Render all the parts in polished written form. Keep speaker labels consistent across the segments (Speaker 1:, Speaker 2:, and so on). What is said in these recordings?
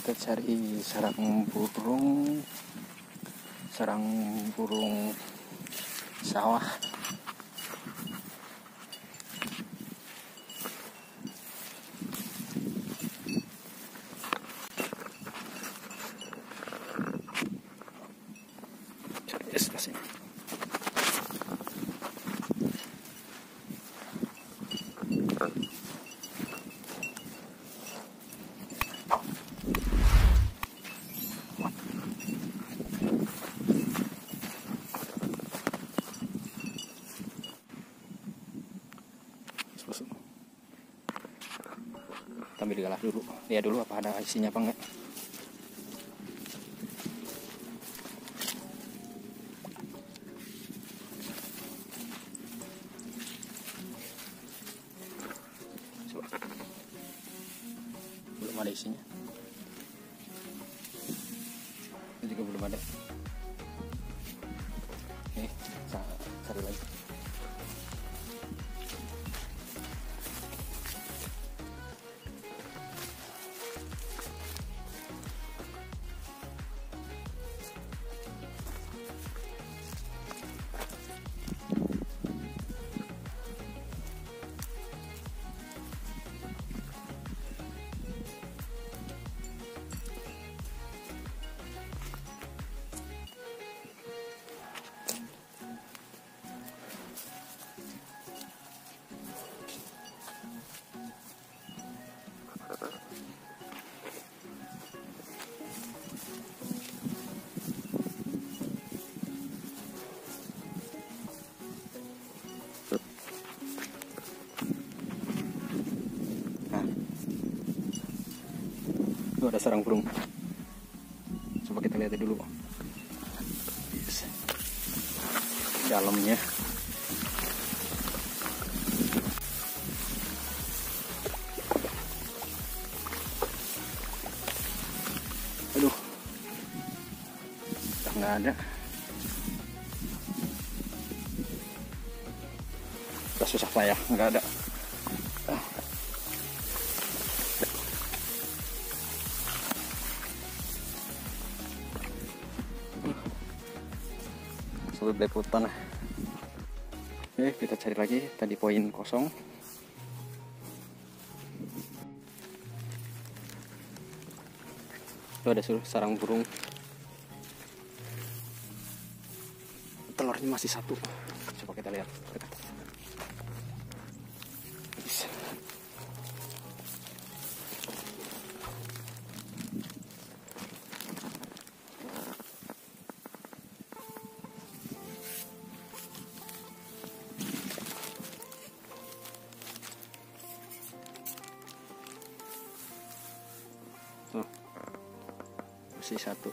Speaker 1: kita cari sarang burung sawah. Cari sini. Ambil digalah dulu, lihat dulu apa ada isinya apa enggak. Coba. Belum ada isinya. Ini juga belum ada. Cari lagi. Itu ada sarang burung. Coba kita lihat dulu. Yes. Dalamnya. Aduh. Udah nggak ada. Udah susah payah, nggak ada. Sobat Belepotan. Oke, kita cari lagi. Tadi poin kosong. Itu ada sarang burung. Telurnya masih satu. Coba kita lihat. Masih satu.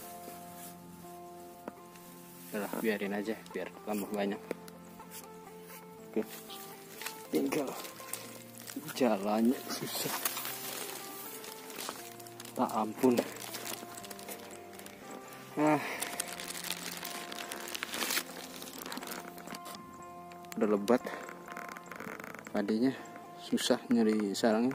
Speaker 1: Udah, biarin aja biar tambah banyak. Oke, tinggal jalannya susah, tak ampun. Udah lebat padinya, susah nyari sarangnya.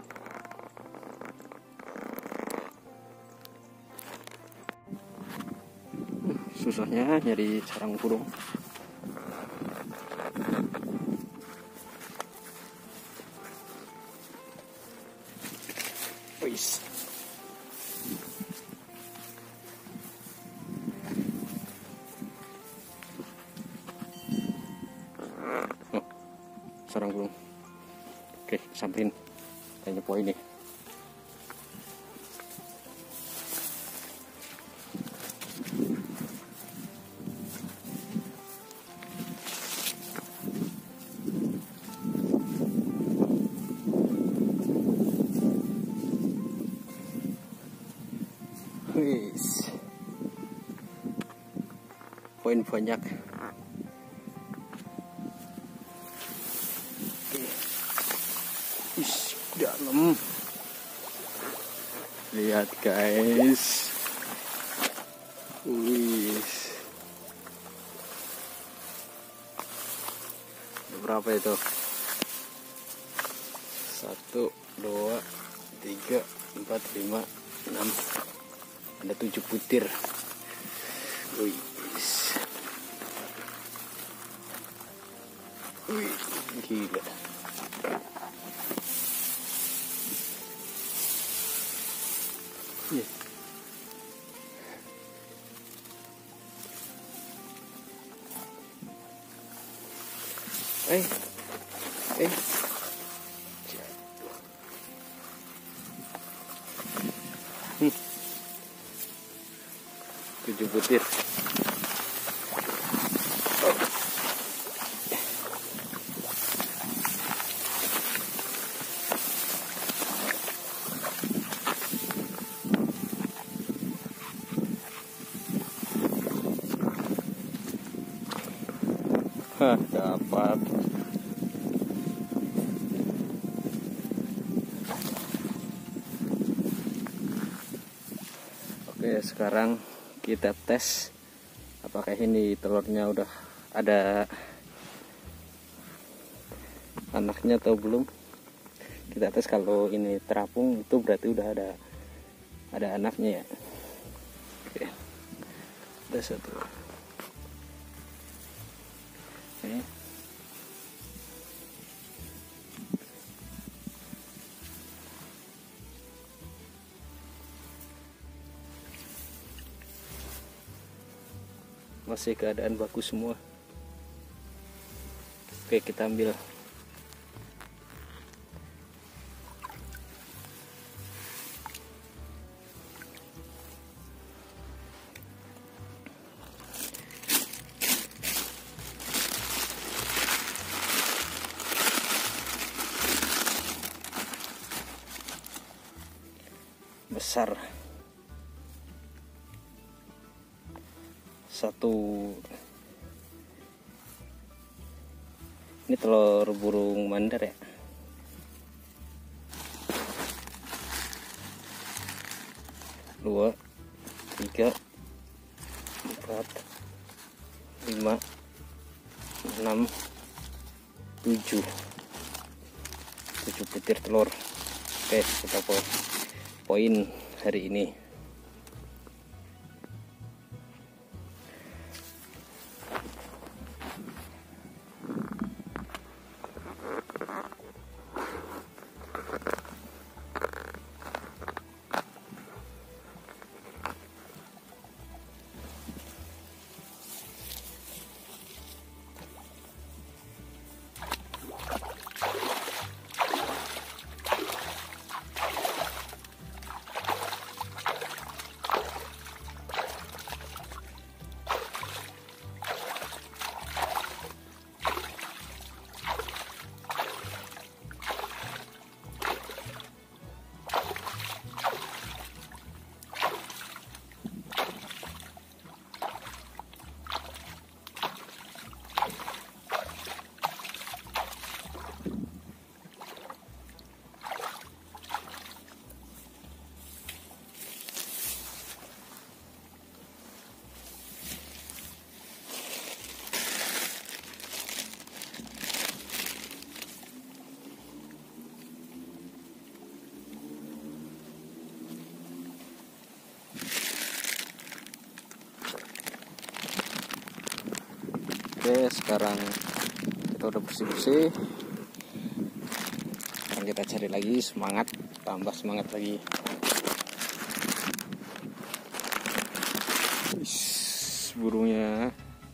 Speaker 1: Susahnya nyari sarang burung. Wis. Oh, sarang burung. Oke, samperin. Kayaknya poin nih. Wis. Poin banyak. Is dalam. Lihat guys. Wis. Berapa itu? 1, 2, 3, 4, 5. 6, ada 7 butir. Wih, gila. Yeah. Jatuh. 7 butir. Dapat. Oke, sekarang kita tes apakah ini telurnya udah ada anaknya atau belum. Kita tes, kalau ini terapung itu berarti udah ada anaknya ya. Oke, ada 1. Oke. Masih keadaan bagus semua. Oke, kita ambil. Besar. 1. Ini telur burung mandar ya. 2, 3, 4, 5, 6, 7 butir telur. Oke, kita poin hari ini. Oke, sekarang kita udah bersih-bersih. Sekarang kita cari lagi, semangat, tambah semangat lagi. Burungnya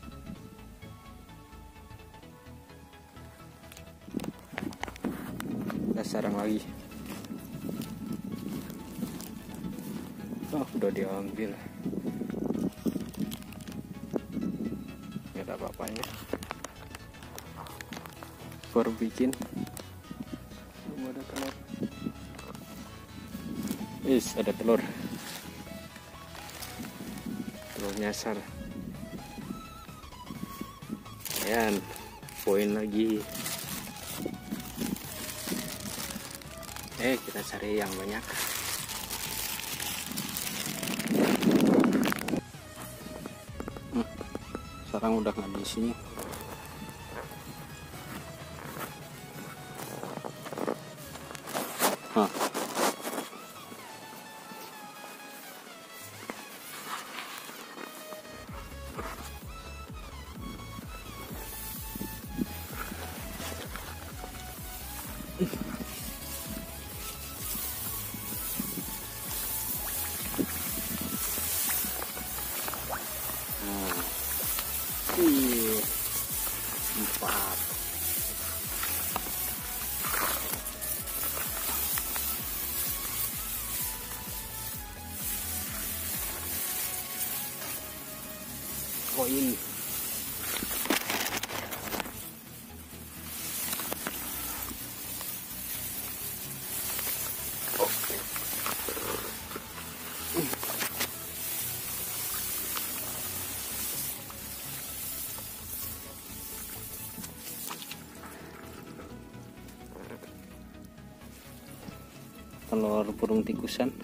Speaker 1: kita sarang lagi. Oh, udah diambil. Nggak ada apa-apanya. Baru bikin, belum ada telur. Ada telur. Telur nyasar. Ayan, poin lagi. Kita cari yang banyak. Sekarang udah nggak di sini. 4. Koin. Telur burung tikusan.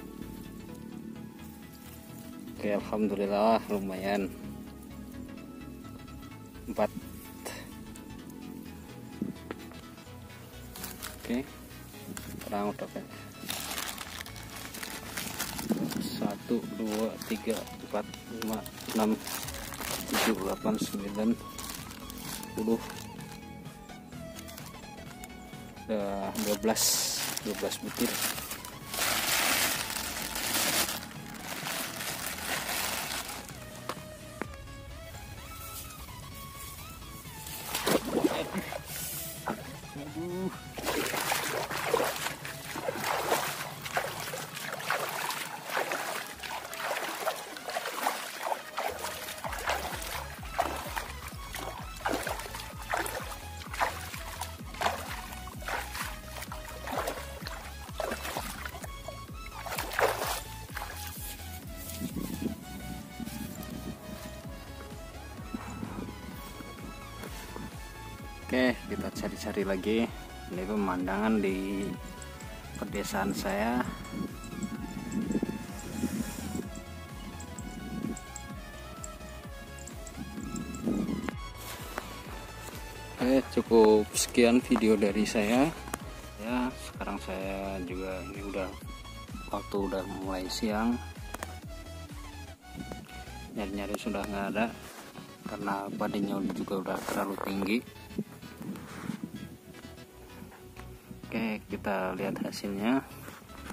Speaker 1: Oke, alhamdulillah lumayan 4. Oke, terang udah kan. 1 2 3 4 5 6 7 8 9 10 udah 12 butir. Aduh. Oke, kita cari-cari lagi. Ini pemandangan di pedesaan saya. Oke, cukup sekian video dari saya. Ya, sekarang saya juga ini waktu udah mulai siang. Nyari-nyari sudah nggak ada karena padinya juga udah terlalu tinggi. Oke, kita lihat hasilnya.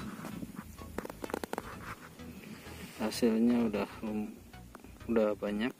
Speaker 1: Hasilnya udah banyak.